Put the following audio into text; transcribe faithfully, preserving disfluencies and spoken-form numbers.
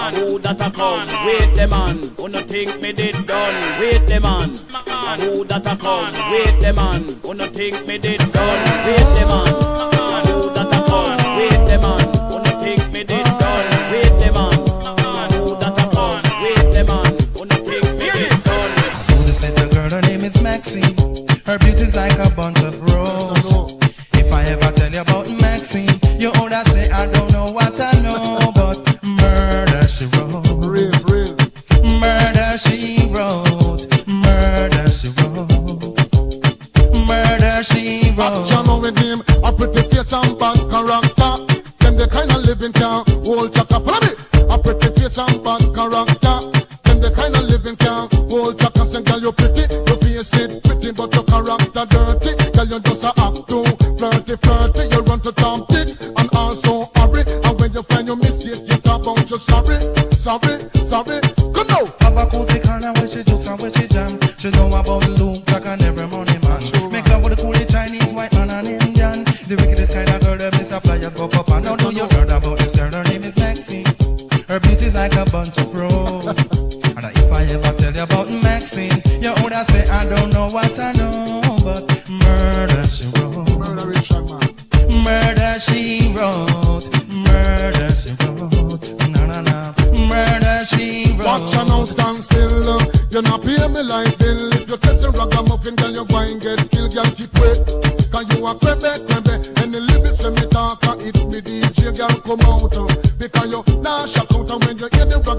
man. Who that a come? Wait the man. Who no think me did done? Wait the man. Who that a come? Wait the man. Who no think me did done? Wait the man. Who that a come? Wait the man. Who no think me did done? Wait the man. Who that a come? Wait the man. Who no think me did done? I know this little girl, her name is Maxine. Her beauty's like a bunch of roses. If I ever tell you about Maxine, you older say I don't know what I know, but murder she wrote. Real, real. Murder she wrote. Murder she wrote. Murder she wrote. Action with him, a pretty face and bad character. Them the kind of living can hold chaka. Follow me. A pretty face and bad character. Them the kind of living can hold chaka. Say girl you pretty, your face it pretty, but your character dirty. Girl you just a act too flirty, flirty. You run to Tom Dick and also hurry. And when you find your mistake, you talk about you sorry, sorry, sorry. Come now. Have a cozy corner where she jokes and where she jam. She know about Luke Jack and every money man. Make love with the coolie Chinese, white man and Indian. The wickedest kind of girl, them is a flyers go up and now do you heard about this girl? Her name is Maxine. Her beauty's like a bunch of roses. And if I ever tell you about Maxine, you older say I don't know what I know, but murder she wrote. Murder is a man. Murder she wrote. Murder she wrote. Na na na. Murder she wrote. Watch her now stand still. You not pay me like bill. If you test a ragamuffin, girl, you go and get killed. Girl, keep wait. Cause you a crebe, crebe. And the lyrics when me talk, it me D J, girl, come out. Because you nah shock out. And when you hear the